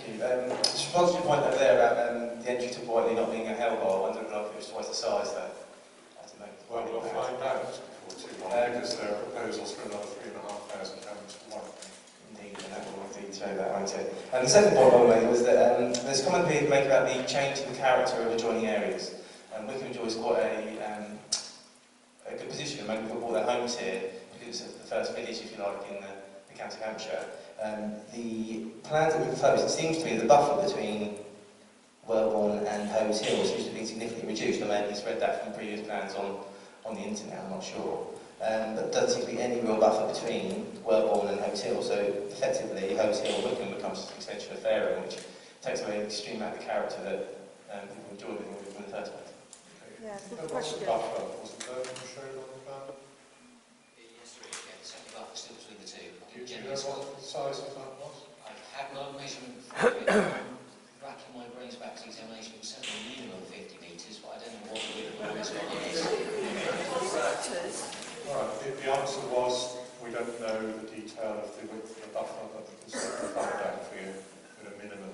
you. Just response to your point over there about the entry to Whiteley not being a hellhole, I wonder if it was twice the size though. I don't know. Well, we'll find out before too long, because there are proposals for another £3,500 tomorrow. Indeed, and that will indeed show that, won't it? And the second point I want to make was that there's a comment being made about the change in the character of adjoining areas. Wickham enjoys quite a good position. Many people bought their homes here because it's the first village, if you like, in the county of Hampshire. The plans that we proposed, it seems to me the buffer between Wellbourne and Hose Hill seems to be significantly reduced. I may have misread that from previous plans on the internet, I'm not sure. But there doesn't seem to be any real buffer between Wellbourne and Hose Hill, so effectively Hose Hill Wickham becomes an extension of Fareham, which takes away an extreme amount of character that people enjoy living with Wickham in the first place. Yeah, good There was question. a buffer, wasn't there, shown on the plan? Yes, there is, yeah. The second buffer still between the two. Do you know what the size of that was? I had no measurement for it. Racking my brains back to examination, it was certainly minimum 50 metres, but I don't know what the width of the is. Right, the answer was, we don't know the detail of the width of the buffer, but we can certainly find out for you with a minimum